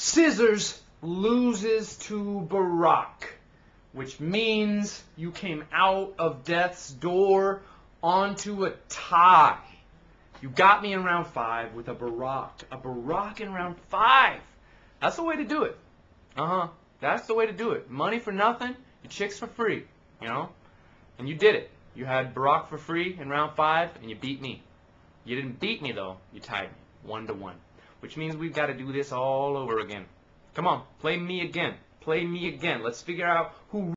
Scissors loses to Barack, which means you came out of death's door onto a tie. You got me in round 5 with a Barack in round 5. That's the way to do it. That's the way to do it. Money for nothing, your chicks for free, you know? And you did it. You had Barack for free in round 5, and you beat me. You didn't beat me, though. You tied me 1-1, which means we've got to do this all over again. Come on, play me again. Play me again. Let's figure out who